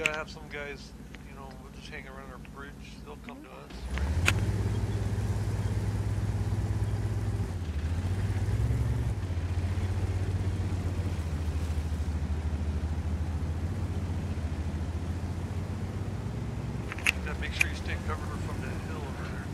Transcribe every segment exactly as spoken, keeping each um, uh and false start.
gotta have some guys, you know, we'll just hang around our bridge. They'll come to us. Gotta make sure you stay covered from the hill over there.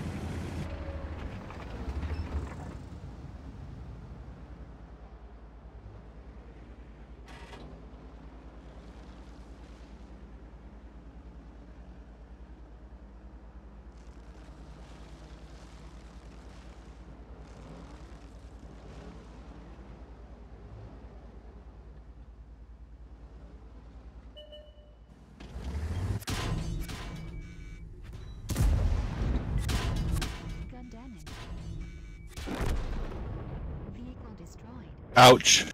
Ouch.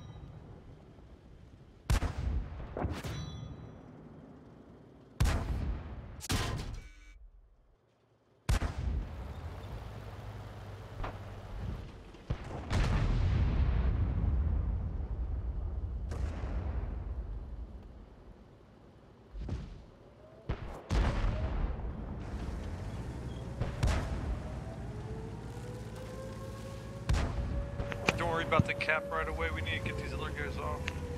Don't worry about the cap right away, we need to get these other guys off.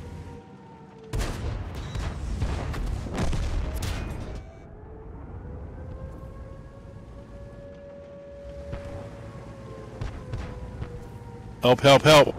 Help, help, help.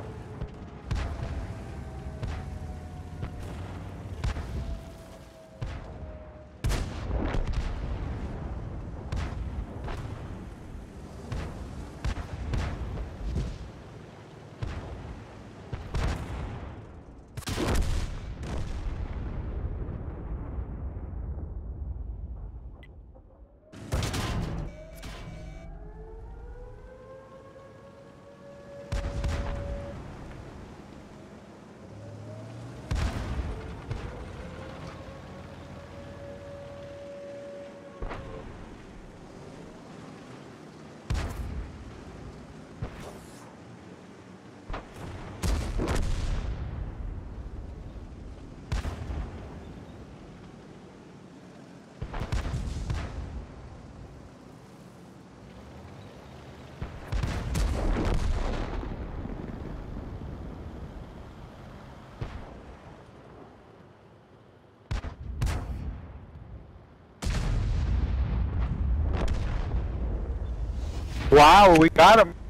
Wow, we got him.